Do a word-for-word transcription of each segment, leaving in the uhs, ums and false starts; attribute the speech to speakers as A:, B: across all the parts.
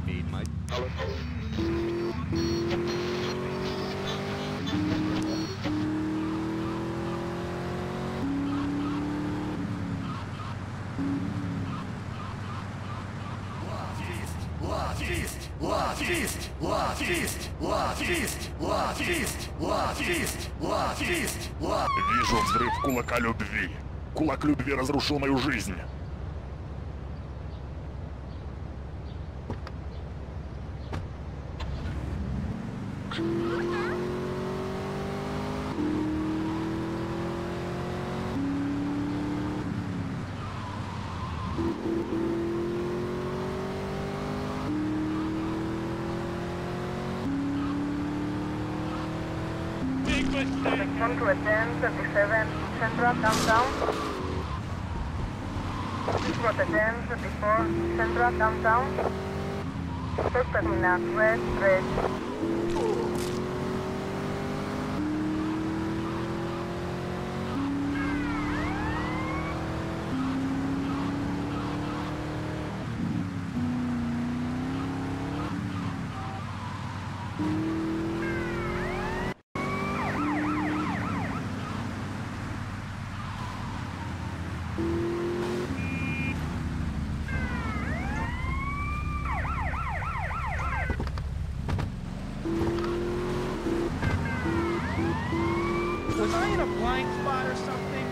A: made my...
B: Вижу взрыв кулака любви. Кулак любви разрушил мою жизнь.
C: Section to attend thirty-seven Central Downtown. Please route attend thirty-four Central Downtown. First terminal West Red.
A: Was I in a blind spot or something?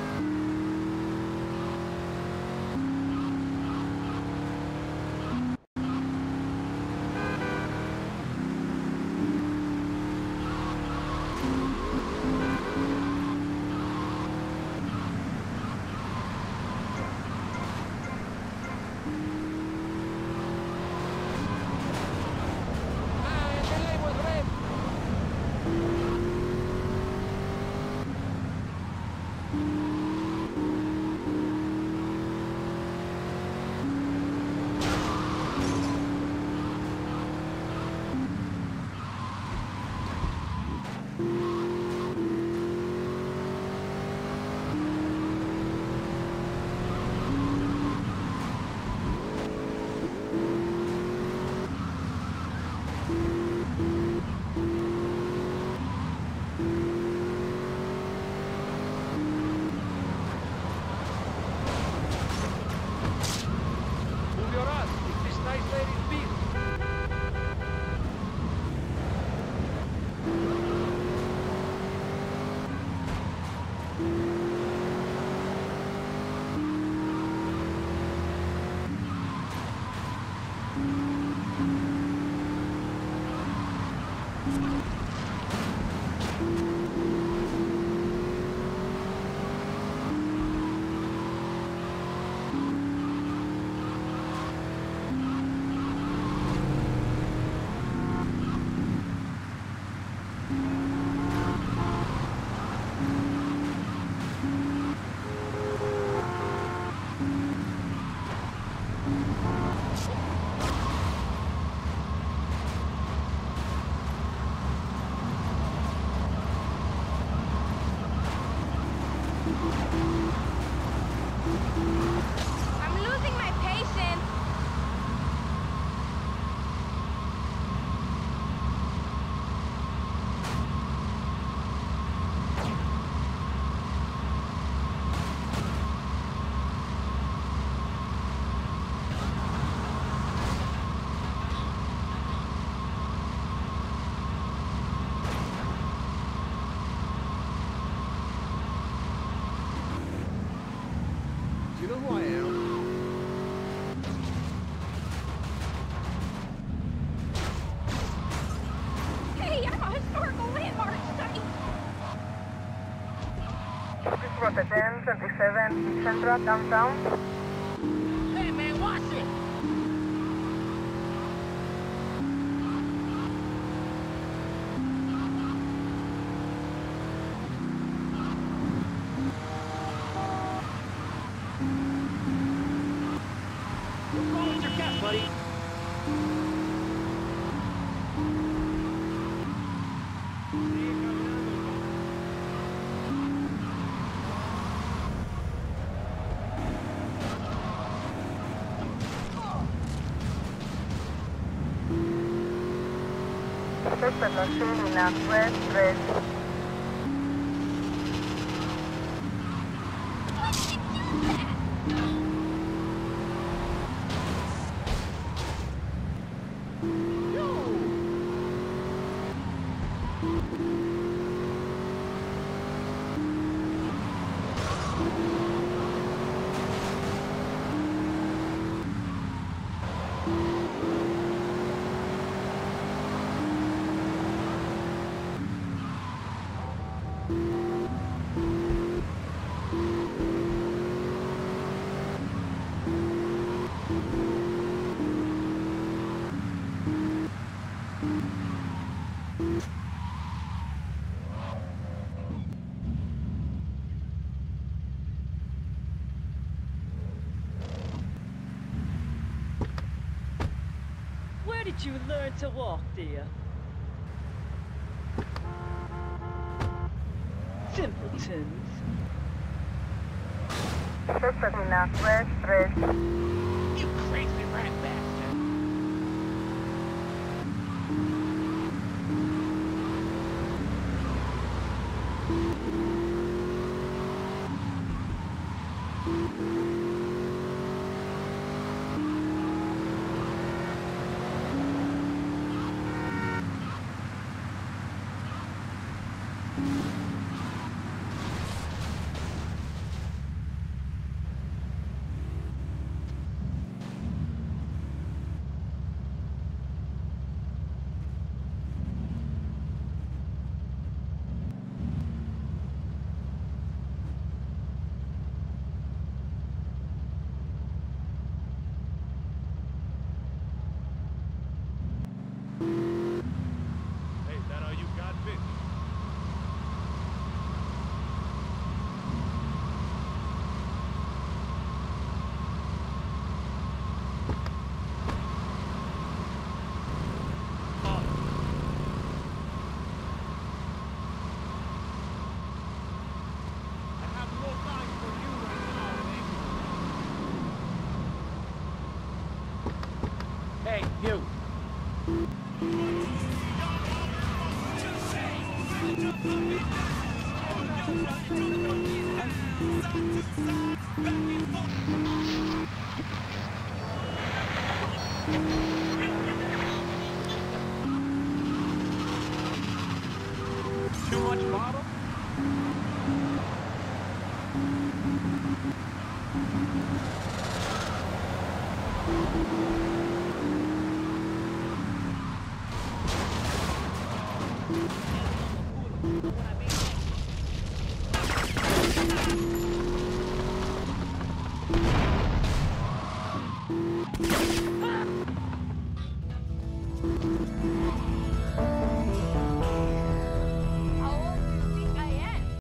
C: I'm losing my patience.
A: Do you know who I am?
C: Hey, I'm a historical landmark study. Please route attend thirty-seven Central Downtown.
D: Hey man, watch it! What's wrong with your cat, buddy?
C: Ktoś przed naszymi na West Bridge.
E: Where did you learn to walk, dear? Simpletons.
C: Ktoś przed na West Bridge.
D: You crazy rat bastard.
A: Hey, that all you got, bitch?
D: Hey, you.
A: Back and forth.